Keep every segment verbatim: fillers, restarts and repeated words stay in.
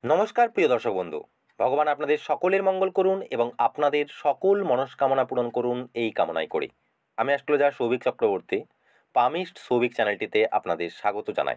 নমস্কার প্রিয় দর্শক বন্ধু। ভগবান আপনাদের সকলের মঙ্গল করুন এবং আপনাদের সকল মনস্কামনা পূরণ করুন এই কামনাই করি। আমি অ্যাস্ট্রোলজার সৌভিক চক্রবর্তী, পামিস্ট সৌভিক চ্যানেলটিতে আপনাদের স্বাগত জানাই।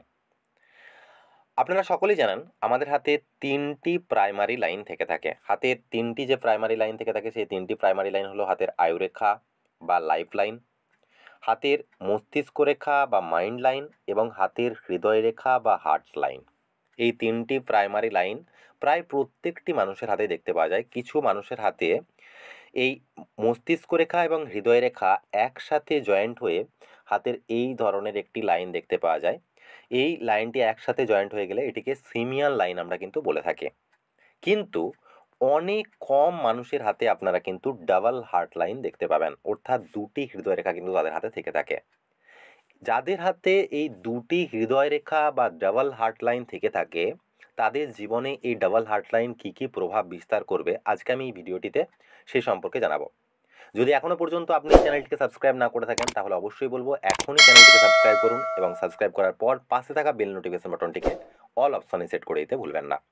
আপনারা সকলেই জানেন আমাদের হাতে তিনটি প্রাইমারি লাইন থেকে থাকে। হাতের তিনটি যে প্রাইমারি লাইন থেকে থাকে সেই তিনটি প্রাইমারি লাইন হলো হাতের আয়ুরেখা বা লাইফ লাইন, হাতের মস্তিষ্ক রেখা বা মাইন্ড লাইন এবং হাতের হৃদয় রেখা বা হার্ট লাইন। এই তিনটি প্রাইমারি লাইন প্রায় প্রত্যেকটি মানুষের হাতে দেখতে পাওয়া যায়। কিছু মানুষের হাতে এই মস্তিষ্ক রেখা এবং হৃদয় রেখা একসাথে জয়েন্ট হয়ে হাতের এই ধরনের একটি লাইন দেখতে পাওয়া যায়। এই লাইনটি একসাথে জয়েন্ট হয়ে গেলে এটিকে সিমিয়াল লাইন আমরা কিন্তু বলে থাকি। কিন্তু অনেক কম মানুষের হাতে আপনারা কিন্তু ডাবল হার্ট লাইন দেখতে পাবেন, অর্থাৎ দুটি হৃদয় রেখা কিন্তু তাদের হাতে থেকে থাকে। যাদের হাতে এই দুটি হৃদয় রেখা বা ডাবল হার্ট লাইন থেকে থাকে তাদের জীবনে এই ডাবল হার্ট লাইন কী কী প্রভাব বিস্তার করবে আজকে আমি এই ভিডিওটিতে সেই সম্পর্কে জানাবো। যদি এখনও পর্যন্ত আপনি চ্যানেলটিকে সাবস্ক্রাইব না করে থাকেন তাহলে অবশ্যই বলবো এখনই চ্যানেলটিকে সাবস্ক্রাইব করুন এবং সাবস্ক্রাইব করার পর পাশে থাকা বেল নোটিফিকেশন বাটনটিকে অল অপশানে সেট করে দিতে ভুলবেন না।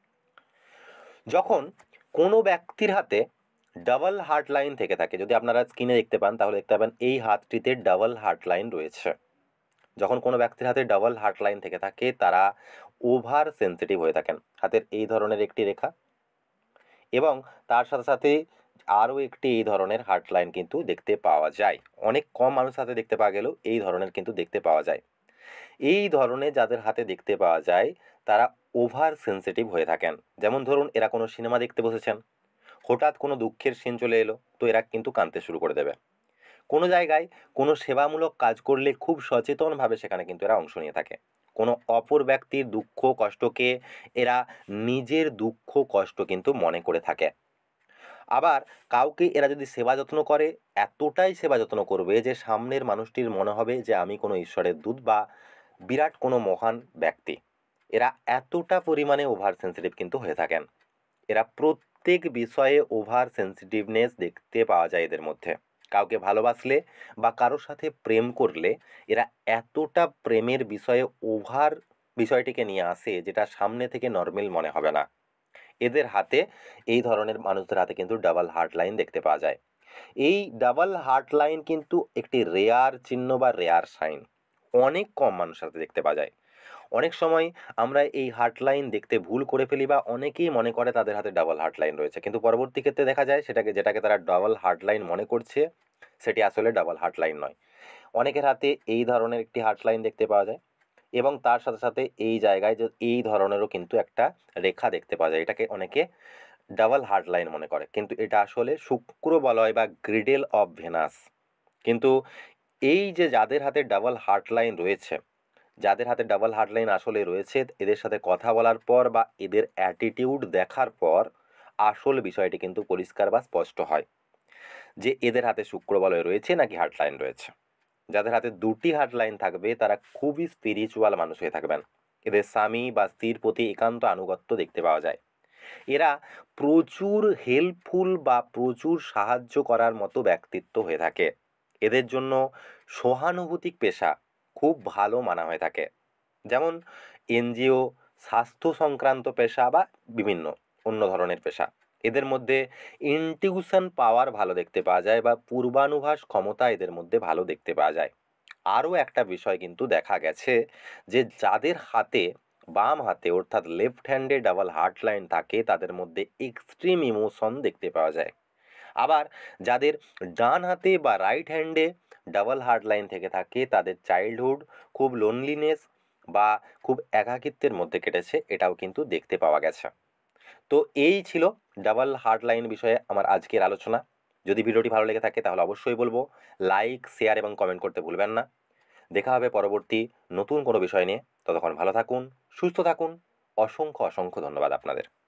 যখন কোনো ব্যক্তির হাতে ডাবল হার্ট লাইন থেকে থাকে, যদি আপনারা স্ক্রিনে দেখতে পান তাহলে দেখতে পাবেন এই হাতটিতে ডাবল হার্ট লাইন রয়েছে। যখন কোনো ব্যক্তির হাতে ডাবল হার্ট লাইন থেকে থাকে তারা ওভার সেন্সিটিভ হয়ে থাকেন। হাতের এই ধরনের একটি রেখা এবং তার সাথে সাথে আরও একটি এই ধরনের হার্ট লাইন কিন্তু দেখতে পাওয়া যায়। অনেক কম মানুষের হাতে দেখতে পাওয়া গেলেও এই ধরনের কিন্তু দেখতে পাওয়া যায়। এই ধরনের যাদের হাতে দেখতে পাওয়া যায় তারা ওভার সেন্সিটিভ হয়ে থাকেন। যেমন ধরুন এরা কোনো সিনেমা দেখতে বসেছেন, হঠাৎ কোনো দুঃখের সিন চলে এলো তো এরা কিন্তু কাঁদতে শুরু করে দেবে। কোনো জায়গায় কোনো সেবামূলক কাজ করলে খুব সচেতনভাবে সেখানে কিন্তু এরা অংশ নিয়ে থাকে। কোনো অপর ব্যক্তির দুঃখ কষ্টকে এরা নিজের দুঃখ কষ্ট কিন্তু মনে করে থাকে। আবার কাউকে এরা যদি সেবা যত্ন করে এতটাই সেবা যত্ন করবে যে সামনের মানুষটির মনে হবে যে আমি কোনো ঈশ্বরের দূত বা বিরাট কোনো মহান ব্যক্তি। এরা এতটা পরিমাণে ওভার সেন্সিটিভ কিন্তু হয়ে থাকেন। এরা প্রত্যেক বিষয়ে ওভার সেন্সিটিভনেস দেখতে পাওয়া যায় এদের মধ্যে। কাউকে ভালোবাসলে বা কারোর সাথে প্রেম করলে এরা এতটা প্রেমের বিষয়ে ওভার বিষয়টিকে নিয়ে আসে যেটা সামনে থেকে নর্মাল মনে হবে না। এদের হাতে এই ধরনের মানুষদের হাতে কিন্তু ডাবল হার্ট লাইন দেখতে পাওয়া যায়। এই ডাবল হার্ট লাইন কিন্তু একটি রেয়ার চিহ্ন বা রেয়ার সাইন। অনেক কম মানুষের হাতে দেখতে পাওয়া যায়। অনেক সময় আমরা এই হার্ট লাইন দেখতে ভুল করে ফেলি বা অনেকেই মনে করে তাদের হাতে ডাবল হার্ট লাইন রয়েছে, কিন্তু পরবর্তী ক্ষেত্রে দেখা যায় সেটাকে যেটাকে তারা ডাবল হার্ট লাইন মনে করছে সেটি আসলে ডাবল হার্ট লাইন নয়। অনেকের হাতে এই ধরনের একটি হার্ট লাইন দেখতে পাওয়া যায় এবং তার সাথে সাথে এই জায়গায় যে এই ধরনেরও কিন্তু একটা রেখা দেখতে পাওয়া যায়। এটাকে অনেকে ডাবল হার্ট লাইন মনে করে, কিন্তু এটা আসলে শুক্র বলয় বা গ্রিডেল অফ ভেনাস। কিন্তু এই যে যাদের হাতে ডাবল হার্ট লাইন রয়েছে, যাদের হাতে ডাবল হার্ট লাইন আসলে রয়েছে এদের সাথে কথা বলার পর বা এদের অ্যাটিটিউড দেখার পর আসল বিষয়টি কিন্তু পরিষ্কার বা স্পষ্ট হয় যে এদের হাতে শুক্র বলয় রয়েছে নাকি হার্ট লাইন রয়েছে। যাদের হাতে দুটি হার্ট লাইন থাকবে তারা খুবই স্পিরিচুয়াল মানুষ হয়ে থাকবেন। এদের স্বামী বা স্ত্রীর প্রতি একান্ত আনুগত্য দেখতে পাওয়া যায়। এরা প্রচুর হেল্পফুল বা প্রচুর সাহায্য করার মতো ব্যক্তিত্ব হয়ে থাকে। এদের জন্য সহানুভূতিক পেশা খুব ভালো মানা হয়ে থাকে, যেমন এনজিও, স্বাস্থ্য সংক্রান্ত পেশা বা বিভিন্ন অন্য ধরনের পেশা। এদের মধ্যে ইনটিউশন পাওয়ার ভালো দেখতে পাওয়া যায় বা পূর্বানুভাস ক্ষমতা এদের মধ্যে ভালো দেখতে পাওয়া যায়। আরও একটা বিষয় কিন্তু দেখা গেছে যে যাদের হাতে বাম হাতে অর্থাৎ লেফট হ্যান্ডে ডাবল হার্ট লাইন থাকে তাদের মধ্যে এক্সট্রিম ইমোশন দেখতে পাওয়া যায়। আবার যাদের ডান হাতে বা রাইট হ্যান্ডে ডাবল হার্ট লাইন থেকে থাকে তাদের চাইল্ডহুড খুব লোনলিনেস বা খুব একাকিত্বের মধ্যে কেটেছে, এটাও কিন্তু দেখতে পাওয়া গেছে। তো এই ছিল ডাবল হার্ট লাইন বিষয়ে আমার আজকের আলোচনা। যদি ভিডিওটি ভালো লেগে থাকে তাহলে অবশ্যই বলবো লাইক, শেয়ার এবং কমেন্ট করতে ভুলবেন না। দেখা হবে পরবর্তী নতুন কোনো বিষয় নিয়ে। ততক্ষণ ভালো থাকুন, সুস্থ থাকুন। অসংখ্য অসংখ্য ধন্যবাদ আপনাদের।